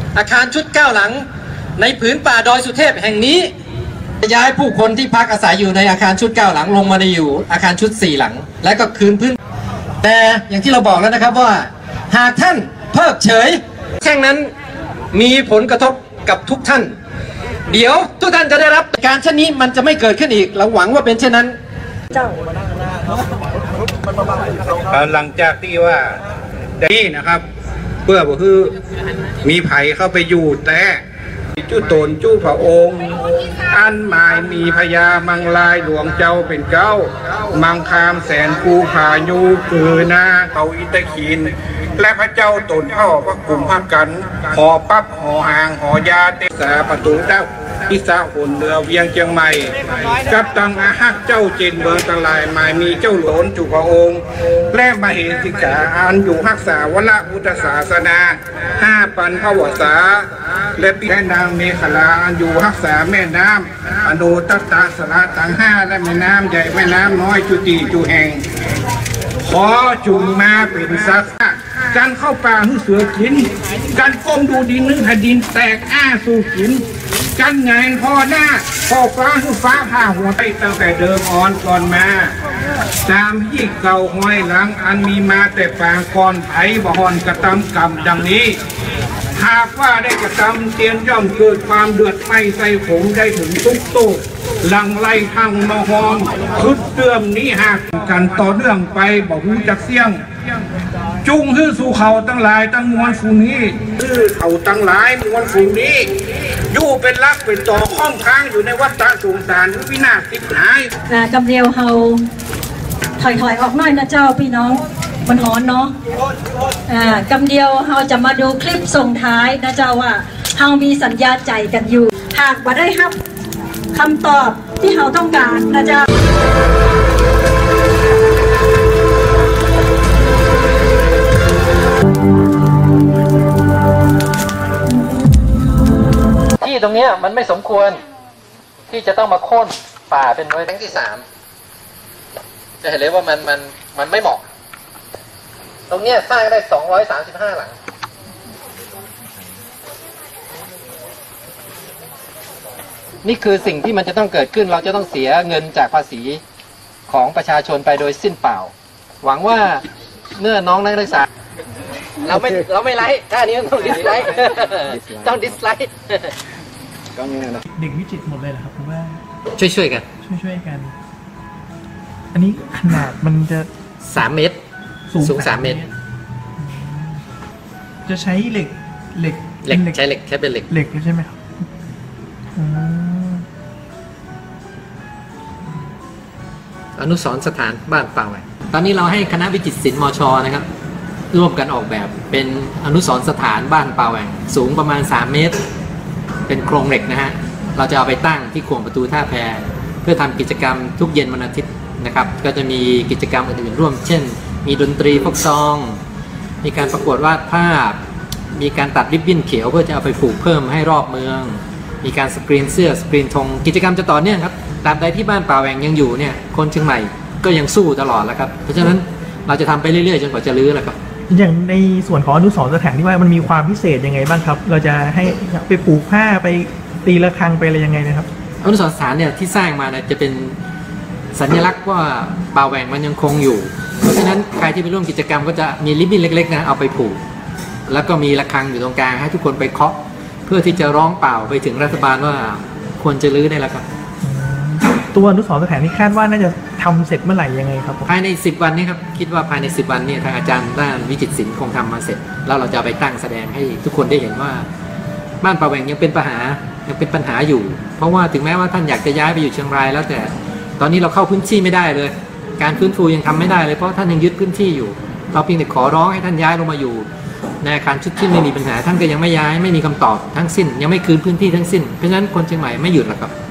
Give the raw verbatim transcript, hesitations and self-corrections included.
อาคารชุดเก้าหลังในผืนป่าดอยสุเทพแห่งนี้ย้ายผู้คนที่พักอาศัยอยู่ในอาคารชุดเก้าหลังลงมาในอยู่อาคารชุดสี่หลังและก็คืนพื้นแต่อย่างที่เราบอกแล้วนะครับว่าหากท่านเพิกเฉยแค่นั้นมีผลกระทบกับทุกท่านเดี๋ยวทุกท่านจะได้รับการเช่นนี้มันจะไม่เกิดขึ้นอีกเราหวังว่าเป็นเช่นนั้นเจ้าหลังจากที่ว่านี่นะครับเพื่อก็คือมีไผ่เข้าไปอยู่แต่จุ้ตนจุ้พระองค์อันหมายมีพญามังลายหลวงเจ้าเป็นเก้ามังคามแสนภูผายูคือนาเขาอิตาคีนและพระเจ้าตนเข้าพระกลุ่มพักกันหอปั๊บหอหางหอยาเตสาประตูเจ้าอิสาหุ่นเรือเวียงเชียงใหม่กับตังอาฮักเจ้าเจนเบิร์ตลายหมายมีเจ้าหลนจุพระองค์และมาเหสิกาอันอยู่รักษาวละพุทธศาสนาห้าปันพระวษาและปีแม่นางเมขลาอันอยู่รักษาแม่น้ำอโนตตาสระตังห้าและแม่น้ำใหญ่แม่น้ำน้อยจุติจุแห่งขอจุมมาเป็นสักการเข้าป่าหื้อเสือกินการก้มดูดินนึกดินแตกอ้าสู่กินกันไงพ่อหน้าพ่อฟ้าหื้อฟ้าผ่าหัวไปตั้งแต่เดิมอ่อนก่อนมาตามยี่เก่าห้อยหลังอันมีมาแต่ปางก่อนไผ่บ่หอนกระทำกรรมดังนี้หากว่าได้กระทำเตียนย่อมเกิดความเดือดไม่ใส่ผมได้ถึงทุกโตหลังไล่ทางมาหอมคึดเตือมนี้หากกันต่อเนื่องไปบ่หูจักเสี่ยงจุงฮื้อสู่เขาตั้งหลายตั้งมวลฝูงนี้ฮื้อเขาตั้งหลายมวลฝูงนี้อยู่เป็นรักเป็นต่อข้องค้างอยู่ในวัฏฏะสงสารวินาศทิพย์หายกำเดียวเฮาถอยถอยออกหน่อยนะเจ้าพี่น้องมันหอนเนาะอ่ากำเดียวเฮาจะมาดูคลิปส่งท้ายนะเจ้าว่าเฮามีสัญญาใจกันอยู่หากบ่ได้รับคำตอบที่เฮาต้องการนะเจ้าที่ตรงนี้มันไม่สมควรที่จะต้องมาโค่นป่าเป็นไว้ทั้งที่สามจะเห็นเลยว่ามันมันมันไม่เหมาะตรงนี้สร้างได้สองร้อยสามสิบห้าหลังนี่คือสิ่งที่มันจะต้องเกิดขึ้นเราจะต้องเสียเงินจากภาษีของประชาชนไปโดยสิ้นเปล่าหวังว่าเมื่อน้องนักศึกษาเราไม่เราไม่ไลค์ท่านี้ต้องดิสไลค์ต้องดิสไลค์เด็กวิจิตรหมดเลยเหรอครับคุณว่าช่วยช่วยกันช่วยช่วยกันอันนี้ขนาดมันจะสามเมตรสูงสามเมตรจะใช้เหล็กเหล็กเหล็กใช้เหล็กใช้เป็นเหล็กเหล็กใช่ไหมครับอนุสรณ์สถานบ้านป่าแหวงตอนนี้เราให้คณะวิจิตรศิลป์มช.นะครับร่วมกันออกแบบเป็นอนุสรณ์สถานบ้านป่าแหวงสูงประมาณสามเมตรเป็นโครงเหล็กนะฮะเราจะเอาไปตั้งที่ขวงประตูท่าแพเพื่อทำกิจกรรมทุกเย็นวันอาทิตย์นะครับก็จะมีกิจกรรมอื่นๆร่วมเช่นมีดนตรีพวกซองมีการประกวดวาดภาพมีการตัดริบบิ้นเขียวเพื่อจะเอาไปผูกเพิ่มให้รอบเมืองมีการสกรีนเสื้อสกรีนธงกิจกรรมจะต่อเนื่องครับตราบใดที่บ้านป่าแหวงยังอยู่เนี่ยคนเชียงใหม่ก็ยังสู้ตลอดแล้วครับเพราะฉะนั้นเราจะทำไปเรื่อยๆจนกว่าจะรื้อแล้วครับอย่างในส่วนของอนุสรณ์สถานที่ว่ามันมีความพิเศษยังไงบ้างครับเราจะให้ไปปลูกผ้าไปตีระฆังไปอะไรยังไงนะครับอนุสรณ์สถานเนี่ยที่สร้างมาเนี่ยจะเป็นสัญลักษณ์ว่าป่าแหวงมันยังคงอยู่เพราะฉะนั้นใครที่ไปร่วมกิจกรรมก็จะมีริบบิ้นเล็กๆนะเอาไปผูกแล้วก็มีระฆังอยู่ตรงกลางให้ทุกคนไปเคาะเพื่อที่จะร้องเปล่าไปถึงรัฐบาลว่าควรจะรื้อได้แล้วครับตัวอนุสรณ์สถานที่คาดว่าน่าจะทำเสร็จเมื่อไหร่ยังไงครับภายในสิบวันนี้ครับคิดว่าภายในสิบวันนี้ทางอาจารย์ด้านวิจิตรศิลป์คงทำมาเสร็จแล้วเราจะไปตั้งแสดงให้ทุกคนได้เห็นว่าบ้านป่าแหวงยังเป็นปัญหายังเป็นปัญหาอยู่เพราะว่าถึงแม้ว่าท่านอยากจะย้ายไปอยู่เชียงรายแล้วแต่ตอนนี้เราเข้าพื้นที่ไม่ได้เลยการฟื้นฟูยังทำไม่ได้เลยเพราะท่านยังยึดพื้นที่อยู่เราเพียงแต่ขอร้องให้ท่านย้ายลงมาอยู่ในอาคารชุดที่ไม่มีปัญหาท่านก็ยังไม่ย้ายไม่มีคำตอบทั้งสิ้นยังไม่คืนพื้นที่ทั้งสิ้นเพราะฉะนั้นคนเชียงใหม่ไม่หยุดหรอกครับ